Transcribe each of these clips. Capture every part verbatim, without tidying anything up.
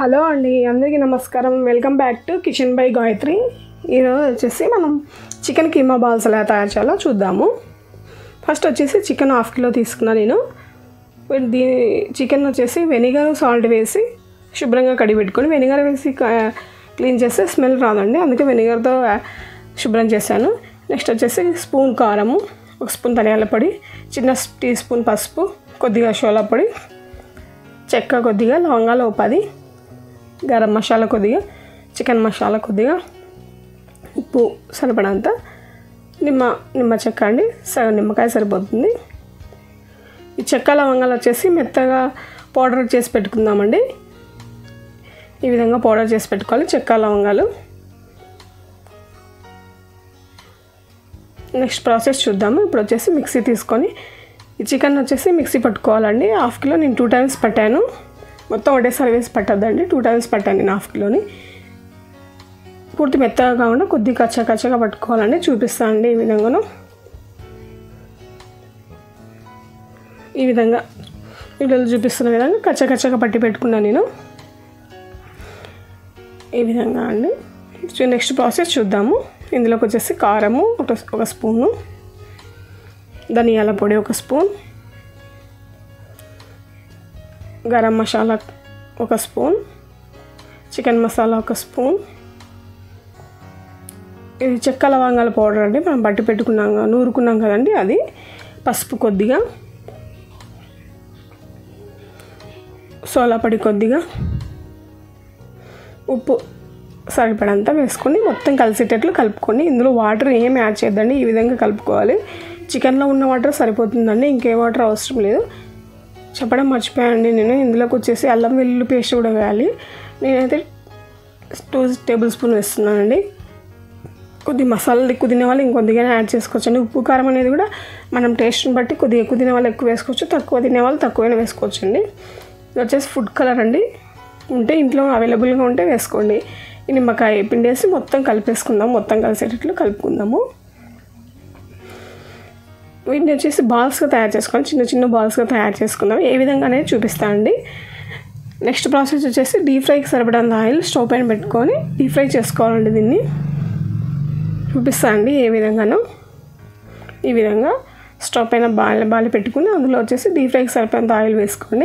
Hello అండి, అందరికీ నమస్కారం. Welcome back to kitchen by Gayatri. ఈరోజు వచ్చేసి మనం చికెన్ కీమా బాల్స్ ఎలా తయారు చేయాలో చూద్దాము. ఫస్ట్ వచ్చేసి చికెన్ హాఫ్ కిలో తీసుకున్నా నేను. దీని చికెన్ వచ్చేసి వెనిగర్ సాల్ట్ వేసి శుభ్రంగా కడిగి పెట్టుకొని, వెనిగర్ వేసి క్లీన్ చేస్తే స్మెల్ రాదండి, అందుకే వెనిగర్తో శుభ్రం చేశాను. నెక్స్ట్ వచ్చేసి స్పూన్ కారము, ఒక స్పూన్ ధనియాల పొడి, చిన్న టీ స్పూన్ పసుపు, కొద్దిగా షోలా పొడి, చెక్క కొద్దిగా, లవంగాలు ఒక పది, గరం మసాలా కొద్దిగా, చికెన్ మసాలా కొద్దిగా, ఉప్పు సరిపడంత, నిమ్మ నిమ్మ చెక్క అండి, సగం నిమ్మకాయ సరిపోతుంది. ఈ చెక్క లవంగాలు వచ్చేసి మెత్తగా పౌడర్ చేసి పెట్టుకుందామండి. ఈ విధంగా పౌడర్ చేసి పెట్టుకోవాలి చెక్క లవంగాలు. నెక్స్ట్ ప్రాసెస్ చూద్దాము. ఇప్పుడు వచ్చేసి మిక్సీ తీసుకొని ఈ చికెన్ వచ్చేసి మిక్సీ పట్టుకోవాలండి. హాఫ్ కిలో నేను టూ టైమ్స్ పట్టాను, మొత్తం ఒకటేసారి వేసి పట్టద్దండి, టూ టైమ్స్ పట్టాను నేను హాఫ్ కిలోని. పూర్తి మెత్తగా కాకుండా కొద్దిగా కచ్చా కచ్చగా పట్టుకోవాలండి. చూపిస్తాను అండి ఈ విధంగాను. ఈ విధంగా వీడియోలో చూపిస్తున్న విధంగా కచ్చా కచ్చగా పట్టి పెట్టుకున్నాను నేను ఈ విధంగా అండి. నెక్స్ట్ ప్రాసెస్ చూద్దాము. ఇందులోకి వచ్చేసి కారము ఒక ఒక స్పూను, ధనియాల పొడి ఒక స్పూన్, గరం మసాలా ఒక స్పూన్, చికెన్ మసాలా ఒక స్పూన్, ఇది చెక్క లవంగాల పౌడర్ అండి, మనం పట్టి పెట్టుకున్నాం నూరుకున్నాం కదండి అది, పసుపు కొద్దిగా, సోలా పొడి కొద్దిగా, ఉప్పు సరిపడంతా వేసుకొని మొత్తం కలిసేటట్లు కలుపుకొని, ఇందులో వాటర్ ఏం యాడ్ చేయద్దండి, ఈ విధంగా కలుపుకోవాలి. చికెన్లో ఉన్న వాటర్ సరిపోతుందండి, ఇంకే వాటర్ అవసరం లేదు. చెప్పడం మర్చిపోయానండి నేను, ఇందులోకి వచ్చేసి అల్లం వెల్లుల్లి పేస్ట్ కూడా వేయాలి. నేనైతే టూ టేబుల్ స్పూన్ వేస్తున్నానండి. కొద్ది మసాలా ఎక్కువ తినే వాళ్ళు ఇంకొద్దిగా యాడ్ చేసుకోవచ్చండి. ఉప్పు కారం అనేది కూడా మనం టేస్ట్ని బట్టి కొద్దిగా ఎక్కువ తినే వాళ్ళు ఎక్కువ వేసుకోవచ్చు, తక్కువ తినే వాళ్ళు తక్కువైనా వేసుకోవచ్చండి. ఇది వచ్చేసి ఫుడ్ కలర్ అండి, ఉంటే ఇంట్లో అవైలబుల్గా ఉంటే వేసుకోండి. ఈ నిమ్మకాయ పిండేసి మొత్తం కలిపేసుకుందాం, మొత్తం కలిసేటట్లు కలుపుకుందాము. వీటిని వచ్చేసి బాల్స్గా తయారు చేసుకోవాలి, చిన్న చిన్న బాల్స్గా తయారు చేసుకుందాం. ఏ విధంగా అనేది చూపిస్తానండి. నెక్స్ట్ ప్రాసెస్ వచ్చేసి డీప్ ఫ్రైకి సరిపడంత ఆయిల్ స్టవ్ పైన పెట్టుకొని డీప్ ఫ్రై చేసుకోవాలండి. దీన్ని చూపిస్తానండి ఏ విధంగానో. ఈ విధంగా స్టవ్ పైన బాల్ బాల్ పెట్టుకుని అందులో వచ్చేసి డీప్ ఫ్రైకి సరిపడంత ఆయిల్ వేసుకోండి.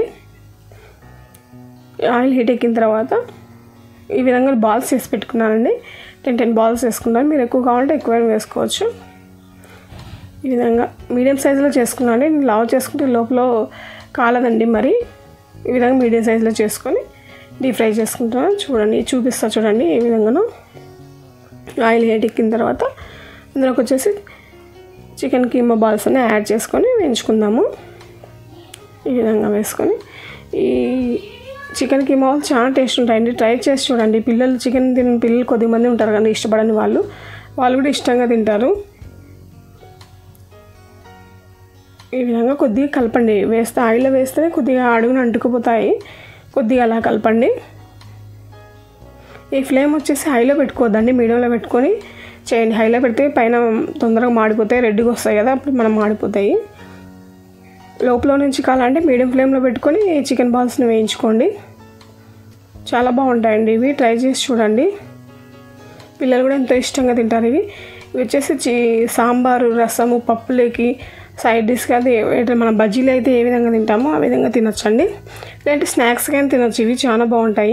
ఆయిల్ హీట్ ఎక్కిన తర్వాత ఈ విధంగా బాల్స్ చేసి పెట్టుకున్నానండి. టెన్ టెన్ బాల్స్ వేసుకున్నాను, మీరు ఎక్కువ కావాలంటే ఎక్కువైనా వేసుకోవచ్చు. ఈ విధంగా మీడియం సైజులో చేసుకున్నాను. నేను లావ్ చేసుకుంటే లోపల కాలదండి, మరి ఈ విధంగా మీడియం సైజులో చేసుకొని డీప్ ఫ్రై చేసుకుంటాను. చూడండి, చూపిస్తా చూడండి ఏ విధంగానో. ఆయిల్ హీట్ ఎక్కిన తర్వాత అందులోకి వచ్చేసి చికెన్ కీమా బాల్స్ అన్నీ యాడ్ చేసుకొని వేయించుకుందాము. ఈ విధంగా వేసుకొని ఈ చికెన్ కీమా బాల్స్ చాలా టేస్ట్ ఉంటాయండి, ట్రై చేసి చూడండి. పిల్లలు చికెన్ తిన పిల్లలు కొద్దిమంది ఉంటారు కానీ ఇష్టపడని వాళ్ళు, వాళ్ళు కూడా ఇష్టంగా తింటారు. ఈ విధంగా కొద్దిగా కలపండి, వేస్తే ఆయిల్లో వేస్తేనే కొద్దిగా అడుగున అంటుకుపోతాయి, కొద్దిగా అలా కలపండి. ఈ ఫ్లేమ్ వచ్చేసి హైలో పెట్టుకోవద్దండి, మీడియంలో పెట్టుకొని చేయండి. హైలో పెడితే పైన తొందరగా మాడిపోతాయి, రెడ్గా వస్తాయి కదా, అప్పుడు మనం మాడిపోతాయి. లోపల నుంచి కావాలంటే మీడియం ఫ్లేమ్లో పెట్టుకొని చికెన్ బాల్స్ని వేయించుకోండి. చాలా బాగుంటాయండి ఇవి, ట్రై చేసి చూడండి. పిల్లలు కూడా ఎంతో ఇష్టంగా తింటారు ఇవి. ఇవి వచ్చేసి చి సాంబారు, రసము, పప్పులేకి సైడ్ డిష్గా అది మన బజ్జీలు అయితే ఏ విధంగా తింటామో ఆ విధంగా తినొచ్చండి. లేదంటే స్నాక్స్గా అయినా తినొచ్చు, ఇవి చాలా బాగుంటాయి.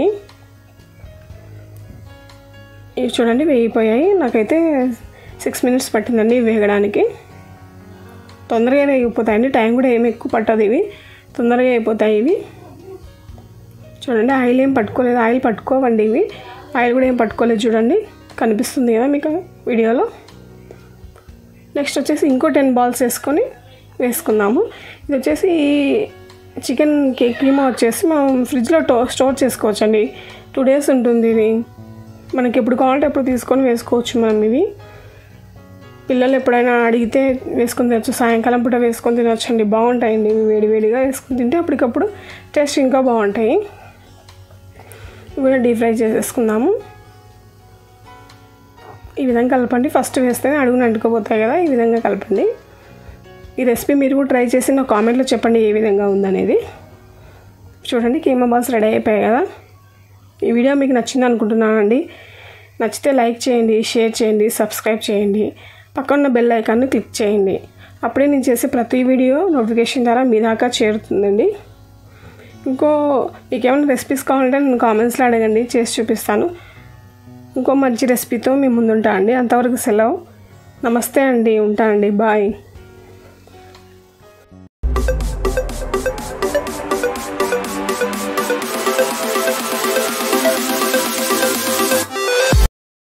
ఇవి చూడండి వేగిపోయాయి, నాకైతే సిక్స్ మినిట్స్ పట్టిందండి ఇవి వేగడానికి. తొందరగా వేగిపోతాయండి, టైం కూడా ఏమి ఎక్కువ పట్టదు, ఇవి తొందరగా అయిపోతాయి ఇవి. చూడండి ఆయిల్ ఏం పట్టుకోలేదు, ఆయిల్ పట్టుకోవండి ఇవి, ఆయిల్ కూడా ఏం పట్టుకోలేదు. చూడండి కనిపిస్తుంది కదా మీకు వీడియోలో. నెక్స్ట్ వచ్చేసి ఇంకో టెన్ బాల్స్ వేసుకొని వేసుకుందాము. ఇది వచ్చేసి చికెన్ కేక్ కీమా వచ్చేసి మనం ఫ్రిడ్జ్లో టో స్టోర్ చేసుకోవచ్చండి, టూ డేస్ ఉంటుంది ఇది. మనకి ఎప్పుడు కావాలంటే ఎప్పుడు తీసుకొని వేసుకోవచ్చు మనం. ఇవి పిల్లలు ఎప్పుడైనా అడిగితే వేసుకొని తినచ్చు, సాయంకాలం పూట వేసుకొని తినొచ్చండి, బాగుంటాయండి ఇవి. వేడి వేడిగా వేసుకొని తింటే అప్పటికప్పుడు టేస్ట్ ఇంకా బాగుంటాయి. ఇవి డీప్ ఫ్రై చేసేసుకుందాము. ఈ విధంగా కలపండి, ఫస్ట్ వేస్తేనే అడుగున అంటుకుపోతాయి కదా, ఈ విధంగా కలపండి. ఈ రెసిపీ మీరు కూడా ట్రై చేసి నా కామెంట్లో చెప్పండి ఏ విధంగా ఉందనేది. చూడండి కీమా బాల్స్ రెడీ అయిపోయాయి కదా. ఈ వీడియో మీకు నచ్చింది అనుకుంటున్నానండి. నచ్చితే లైక్ చేయండి, షేర్ చేయండి, సబ్స్క్రైబ్ చేయండి, పక్కన బెల్ ఐకాన్ని క్లిక్ చేయండి. అప్పుడే నేను చేసే ప్రతి వీడియో నోటిఫికేషన్ ద్వారా మీ దాకా చేరుతుందండి. ఇంకో మీకు ఏమైనా రెసిపీస్ కావాలంటే నేను కామెంట్స్లో అడగండి, చేసి చూపిస్తాను. ఇంకో మంచి రెసిపీతో మీ ముందు ఉంటా అండి. అంతవరకు సెలవు. నమస్తే అండి, ఉంటానండి, బాయ్.